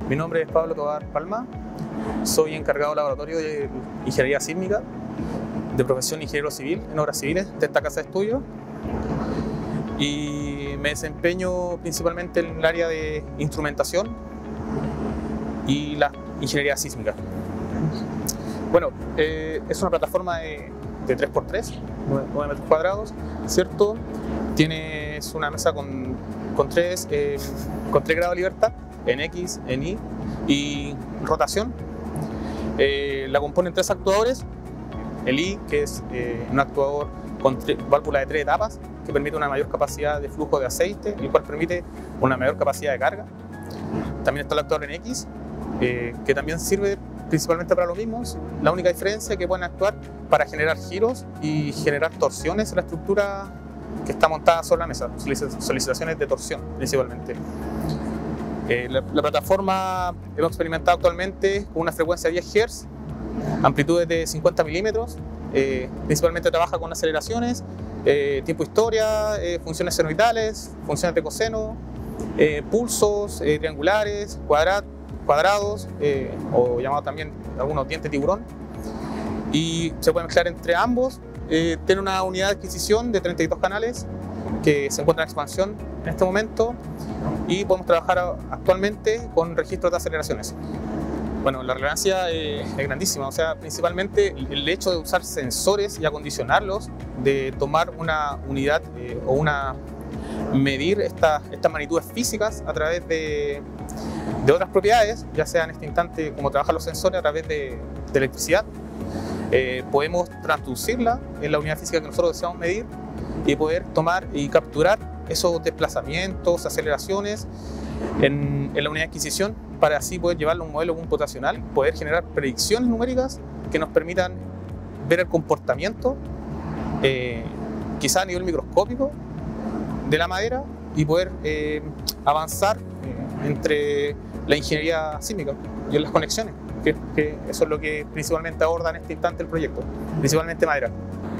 Mi nombre es Pablo Tobar Palma, soy encargado del laboratorio de Ingeniería Sísmica, de profesión ingeniero civil en obras civiles de esta casa de estudio, y me desempeño principalmente en el área de instrumentación y la ingeniería sísmica. Bueno, es una plataforma de 3x3, 9 metros cuadrados, ¿cierto? Tienes una mesa con 3 grados de libertad, en X, en Y y rotación. La componen 3 actuadores. El Y, que es un actuador con válvula de 3 etapas, que permite una mayor capacidad de flujo de aceite, el cual permite una mayor capacidad de carga. También está el actuador en X, que también sirve principalmente para lo mismo. La única diferencia es que pueden actuar para generar giros y generar torsiones en la estructura que está montada sobre la mesa, solicitaciones de torsión principalmente. La plataforma hemos experimentado actualmente con una frecuencia de 10 Hz, amplitudes de 50 milímetros, principalmente trabaja con aceleraciones, tiempo historia, funciones senoidales, funciones de coseno, pulsos triangulares, cuadrados, o llamados también algunos dientes tiburón, y se puede mezclar entre ambos. Tiene una unidad de adquisición de 32 canales que se encuentra en expansión en este momento, y podemos trabajar actualmente con registros de aceleraciones. Bueno, la relevancia es grandísima, o sea, principalmente el hecho de usar sensores y acondicionarlos, de tomar una unidad medir estas magnitudes físicas a través de otras propiedades, ya sea en este instante como trabajan los sensores a través de electricidad. Podemos traducirla en la unidad física que nosotros deseamos medir y poder tomar y capturar esos desplazamientos, aceleraciones en la unidad de adquisición, para así poder llevarlo a un modelo computacional, poder generar predicciones numéricas que nos permitan ver el comportamiento, quizá a nivel microscópico, de la madera, y poder avanzar entre la ingeniería sísmica y en las conexiones, que eso es lo que principalmente aborda en este instante el proyecto, principalmente madera.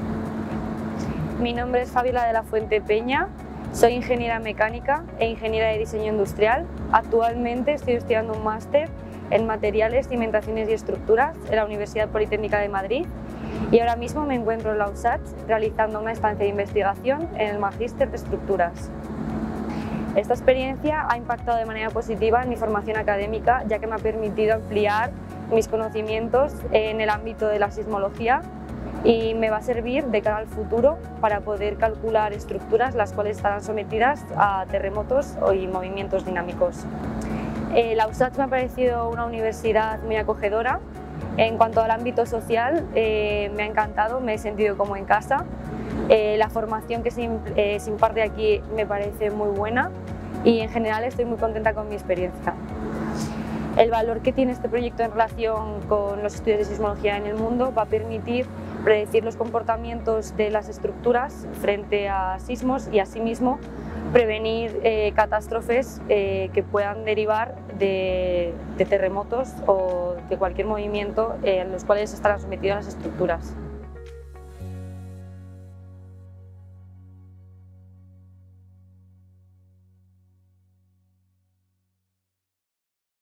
Mi nombre es Fabiola de la Fuente Peña, soy ingeniera mecánica e ingeniera de diseño industrial. Actualmente estoy estudiando un máster en materiales, cimentaciones y estructuras en la Universidad Politécnica de Madrid, y ahora mismo me encuentro en la USACH realizando una estancia de investigación en el Magíster de Estructuras. Esta experiencia ha impactado de manera positiva en mi formación académica, ya que me ha permitido ampliar mis conocimientos en el ámbito de la sismología, y me va a servir de cara al futuro para poder calcular estructuras las cuales estarán sometidas a terremotos y movimientos dinámicos. La USACH me ha parecido una universidad muy acogedora. En cuanto al ámbito social, me ha encantado, me he sentido como en casa. La formación que se imparte aquí me parece muy buena, y en general estoy muy contenta con mi experiencia. El valor que tiene este proyecto en relación con los estudios de sismología en el mundo va a permitir predecir los comportamientos de las estructuras frente a sismos, y asimismo prevenir catástrofes que puedan derivar de terremotos o de cualquier movimiento en los cuales estarán sometidas las estructuras.